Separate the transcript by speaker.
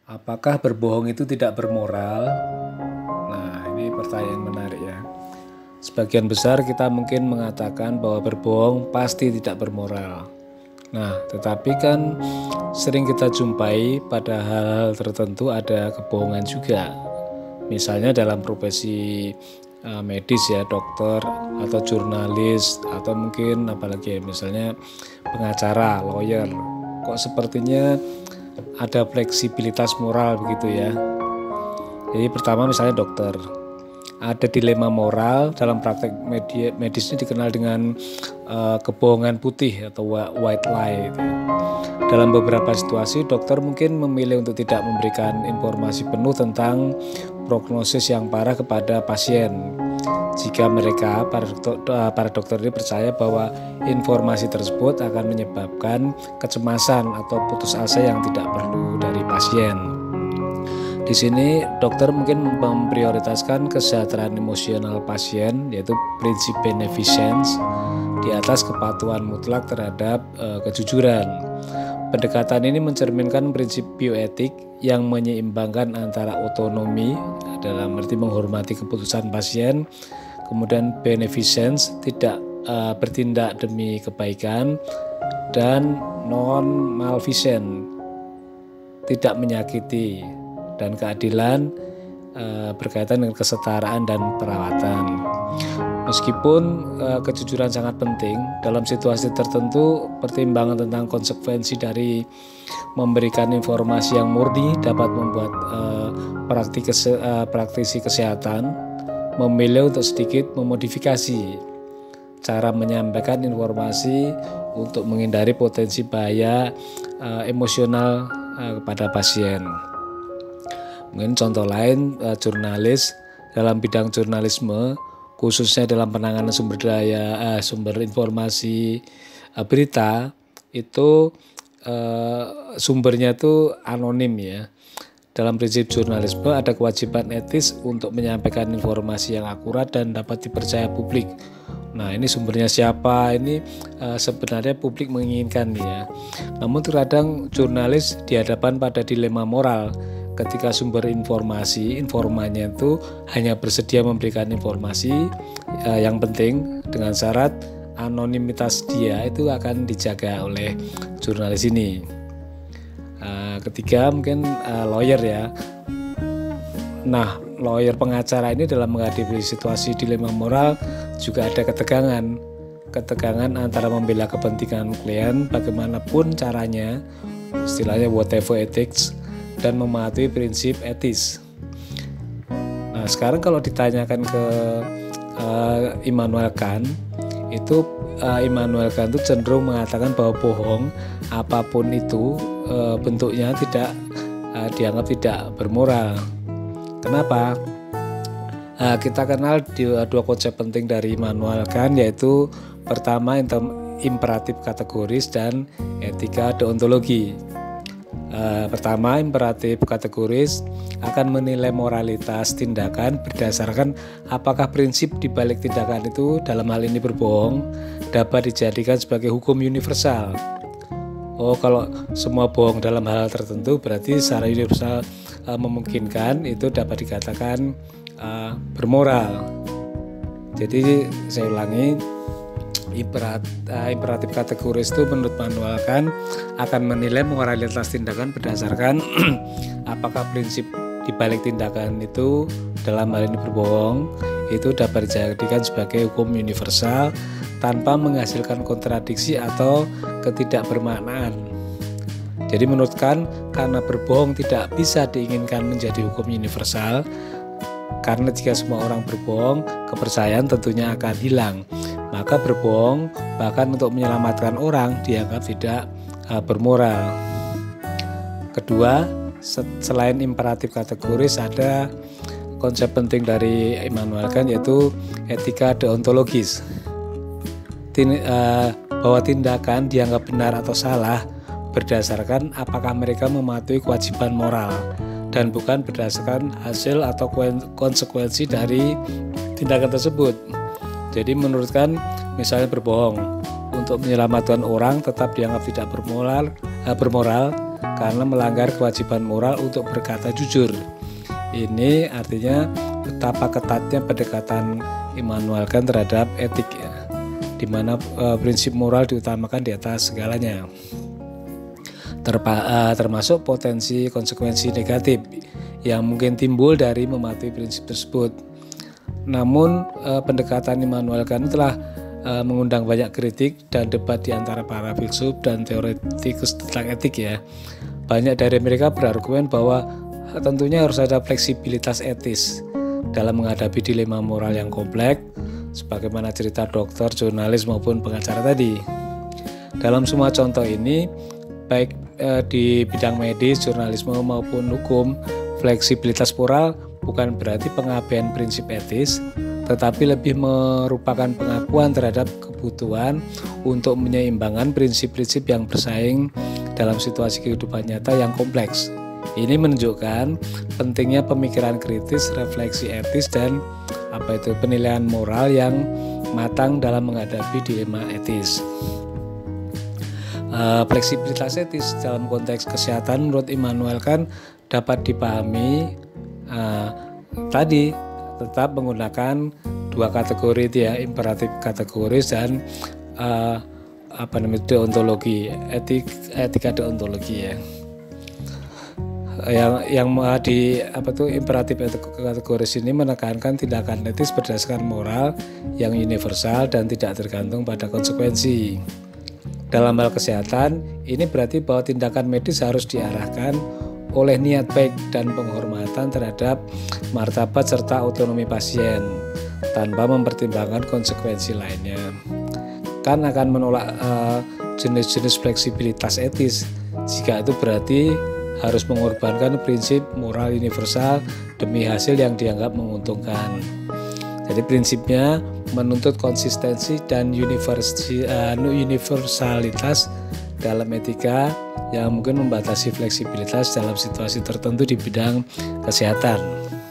Speaker 1: Apakah berbohong itu tidak bermoral? Nah, ini pertanyaan menarik ya. Sebagian besar kita mungkin mengatakan bahwa berbohong pasti tidak bermoral. Nah, tetapi kan sering kita jumpai pada hal-hal tertentu ada kebohongan juga. Misalnya dalam profesi medis ya, dokter atau jurnalis atau mungkin apalagi ya, misalnya pengacara, lawyer. Kok sepertinya ada fleksibilitas moral begitu ya. Jadi pertama misalnya dokter, ada dilema moral dalam praktek medis ini dikenal dengan kebohongan putih atau white lie. Dalam beberapa situasi dokter mungkin memilih untuk tidak memberikan informasi penuh tentang prognosis yang parah kepada pasien. Jika mereka, para dokter ini percaya bahwa informasi tersebut akan menyebabkan kecemasan atau putus asa yang tidak perlu dari pasien. Di sini dokter mungkin memprioritaskan kesejahteraan emosional pasien, yaitu prinsip beneficence, di atas kepatuhan mutlak terhadap kejujuran. Pendekatan ini mencerminkan prinsip bioetik yang menyeimbangkan antara otonomi dalam arti menghormati keputusan pasien, kemudian beneficence, tidak bertindak demi kebaikan, dan non-malfeasance, tidak menyakiti, dan keadilan berkaitan dengan kesetaraan dan perawatan. Meskipun kejujuran sangat penting, dalam situasi tertentu pertimbangan tentang konsekuensi dari memberikan informasi yang murni dapat membuat praktisi kesehatan memilih untuk sedikit memodifikasi cara menyampaikan informasi untuk menghindari potensi bahaya emosional kepada pasien. Mungkin contoh lain, jurnalis dalam bidang jurnalisme, khususnya dalam penanganan sumber informasi berita, itu sumbernya itu anonim ya. Dalam prinsip jurnalisme ada kewajiban etis untuk menyampaikan informasi yang akurat dan dapat dipercaya publik. Nah, ini sumbernya siapa? Ini sebenarnya publik menginginkan ya. Namun terkadang jurnalis dihadapkan pada dilema moral ketika sumber informannya itu hanya bersedia memberikan informasi yang penting dengan syarat anonimitas dia itu akan dijaga oleh jurnalis ini. Ketiga mungkin lawyer ya. Nah, lawyer pengacara ini dalam menghadapi situasi dilema moral juga ada ketegangan antara membela kepentingan klien bagaimanapun caranya, istilahnya whatever ethics, dan mematuhi prinsip etis. Nah, sekarang kalau ditanyakan ke Immanuel Kant, itu Immanuel Kant itu cenderung mengatakan bahwa bohong apapun itu bentuknya tidak dianggap tidak bermoral. Kenapa? Kita kenal dua konsep penting dari Immanuel Kant, yaitu pertama imperatif kategoris dan etika deontologi. Pertama, imperatif kategoris akan menilai moralitas tindakan berdasarkan apakah prinsip di balik tindakan itu, dalam hal ini berbohong, dapat dijadikan sebagai hukum universal. Oh, kalau semua bohong dalam hal tertentu berarti secara universal memungkinkan itu dapat dikatakan bermoral. Jadi saya ulangi, imperatif kategoris itu menurut Immanuel Kant akan menilai moralitas tindakan berdasarkan apakah prinsip di balik tindakan itu, dalam hal ini berbohong, itu dapat dijadikan sebagai hukum universal tanpa menghasilkan kontradiksi atau ketidakbermaknaan. Jadi menurut Kant, karena berbohong tidak bisa diinginkan menjadi hukum universal, karena jika semua orang berbohong, kepercayaan tentunya akan hilang. Maka berbohong bahkan untuk menyelamatkan orang dianggap tidak bermoral. Kedua, selain imperatif kategoris, ada konsep penting dari Immanuel Kant, yaitu etika deontologis. Bahwa tindakan dianggap benar atau salah berdasarkan apakah mereka mematuhi kewajiban moral dan bukan berdasarkan hasil atau konsekuensi dari tindakan tersebut. Jadi menurut Kant, misalnya berbohong untuk menyelamatkan orang tetap dianggap tidak bermoral karena melanggar kewajiban moral untuk berkata jujur. Ini artinya betapa ketatnya pendekatan Immanuel Kant terhadap etik ya, di mana prinsip moral diutamakan di atas segalanya, termasuk potensi konsekuensi negatif yang mungkin timbul dari mematuhi prinsip tersebut. Namun pendekatan Immanuel Kant telah mengundang banyak kritik dan debat di antara para filsuf dan teoretikus tentang etik ya. Banyak dari mereka berargumen bahwa tentunya harus ada fleksibilitas etis dalam menghadapi dilema moral yang kompleks, sebagaimana cerita dokter, jurnalis maupun pengacara tadi. Dalam semua contoh ini, baik di bidang medis, jurnalisme maupun hukum, fleksibilitas moral bukan berarti pengabaian prinsip etis, tetapi lebih merupakan pengakuan terhadap kebutuhan untuk menyeimbangkan prinsip-prinsip yang bersaing dalam situasi kehidupan nyata yang kompleks. Ini menunjukkan pentingnya pemikiran kritis, refleksi etis, dan penilaian moral yang matang dalam menghadapi dilema etis. Fleksibilitas etis dalam konteks kesehatan menurut Immanuel Kant dapat dipahami tadi tetap menggunakan dua kategori itu ya, imperatif kategoris dan deontologi, etika deontologi ya. Yang di imperatif kategoris ini menekankan tindakan etis berdasarkan moral yang universal dan tidak tergantung pada konsekuensi. Dalam hal kesehatan, ini berarti bahwa tindakan medis harus diarahkan oleh niat baik dan penghormatan terhadap martabat serta otonomi pasien tanpa mempertimbangkan konsekuensi lainnya. Kan akan menolak jenis-jenis fleksibilitas etis jika itu berarti harus mengorbankan prinsip moral universal demi hasil yang dianggap menguntungkan. Jadi prinsipnya menuntut konsistensi dan universalitas dalam etika yang mungkin membatasi fleksibilitas dalam situasi tertentu di bidang kesehatan.